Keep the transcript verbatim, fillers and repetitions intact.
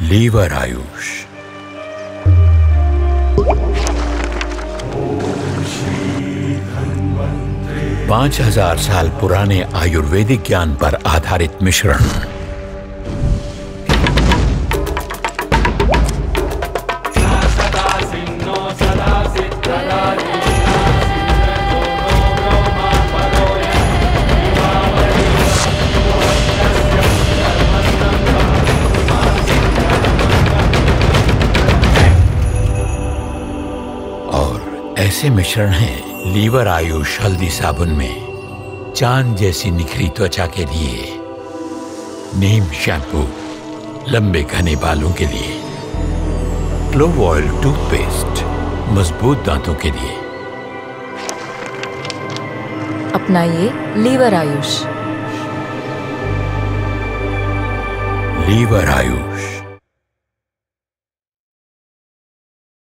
Liver Ayush. पांच हजार साल पुराने आयुर्वेदिक ज्ञान पर आधारित मिश्रण। ऐसे मिश्रण हैं लीवर आयुष हल्दी साबुन में चांद जैसी निखरी त्वचा के लिए, नीम शैम्पू लंबे घने बालों के लिए, क्लोव ऑयल टूथपेस्ट मजबूत दांतों के लिए। अपनाइए लीवर आयुष। लीवर आयुष।